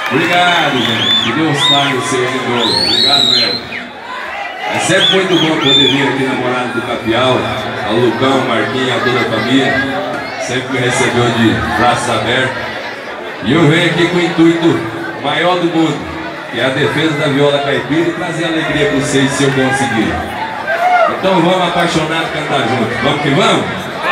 Obrigado, gente. Que Deus pague vocês de novo. Obrigado mesmo. É sempre muito bom poder vir aqui na Morada do Capial. A Lucão, Marquinhos, a toda a família. Sempre me recebeu de braços abertos. E eu venho aqui com o intuito maior do mundo, que é a defesa da viola caipira e trazer alegria para vocês se eu conseguir. Então vamos apaixonados cantar juntos. Vamos que vamos?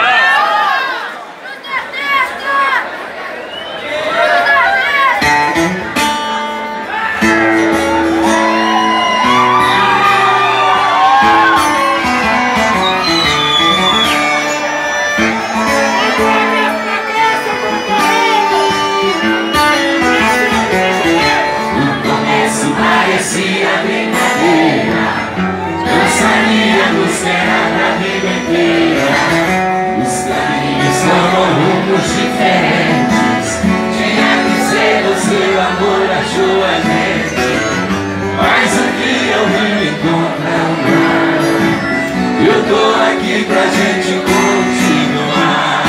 Parecia brincadeira, não sabíamos que era da vida inteira. Os caminhos foram rumos diferentes, tinha que ser você, o amor achou a gente. Mas um dia eu vim me encontrar, eu tô aqui pra gente continuar.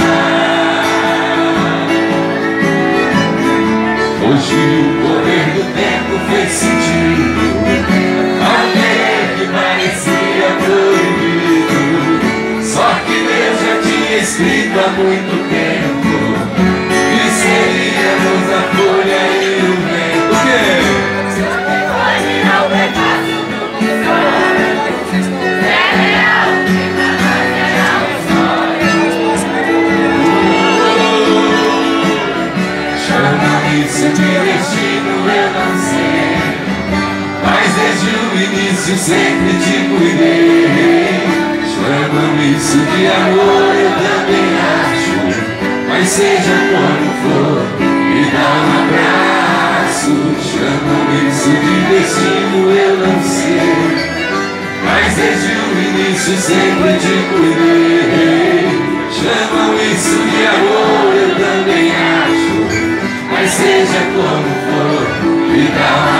Hoje o correr do tempo fez sentido, ao querer que parecia proibido. Só que Deus já tinha escrito há muito tempo que seríamos a folha e o vento. O quê? Foi virar o pedaço do que sonho. É real que pra nós era um sonho. Chama isso de destino, eu não sei, mas desde o início sempre te cuidei. Chamam isso de amor, eu também acho, mas seja como for, me dá um abraço. Chamam isso de destino, eu não sei, mas desde o início sempre te cuidei. Chamam isso de amor, eu também acho, mas seja como for, me dá um